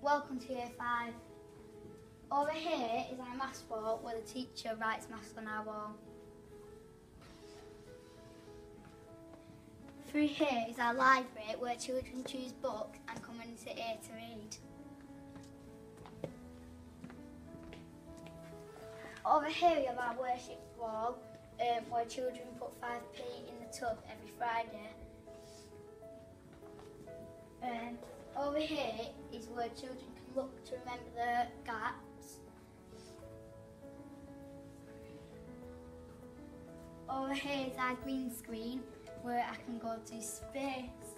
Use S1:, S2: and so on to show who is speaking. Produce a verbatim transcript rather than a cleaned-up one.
S1: Welcome to Year five. Over here is our maths wall where the teacher writes maths on our wall. Through here is our library where children choose books and come and sit here to read. Over here we have our worship wall um, where children put five p in the tub every Friday. Um, over here is where children can look to remember their gaps. Over here is our green screen where I can go to space